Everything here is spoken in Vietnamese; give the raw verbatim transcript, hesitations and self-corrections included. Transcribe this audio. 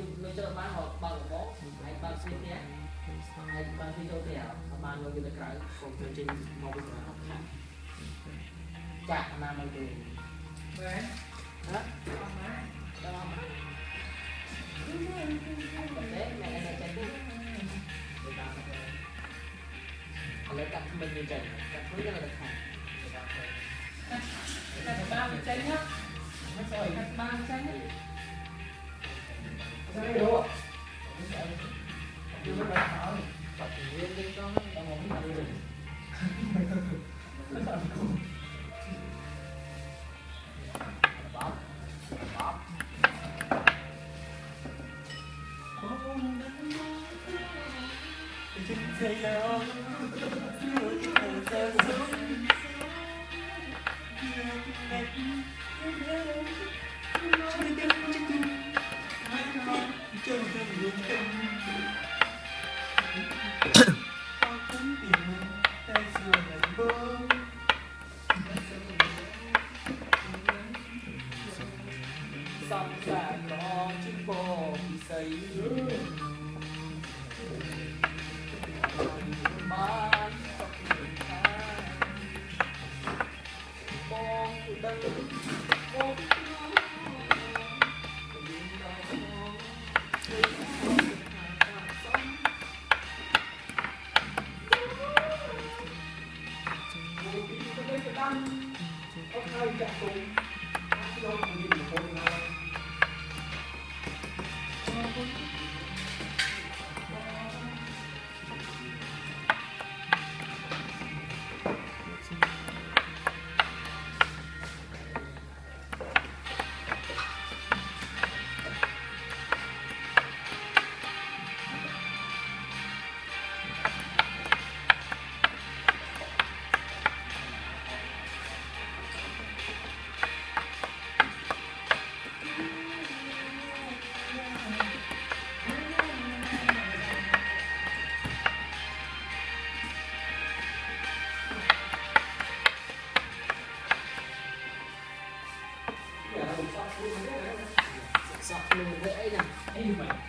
mình chơi bán họ bằng bó hay bằng xuyên nhé hay bằng xuyên châu thẻ bằng người ta cái cuộc chương trình màu bình thường học khác chả mà mình từ đấy hả cho nó mà đấy mẹ này chạy đi lấy cặp mình như chạy cặp thứ rất là được hàng cặp ba mình chạy nhá rồi cặp ba mình chạy nhá đây đúng không nhưng mà phải hỏi bật nguyên đi con nó không biết được bóp bóp thế nào xong cả có chiếc bò bị xây bán sọc người ta bò của đây bò sọc luôn với ấy nè.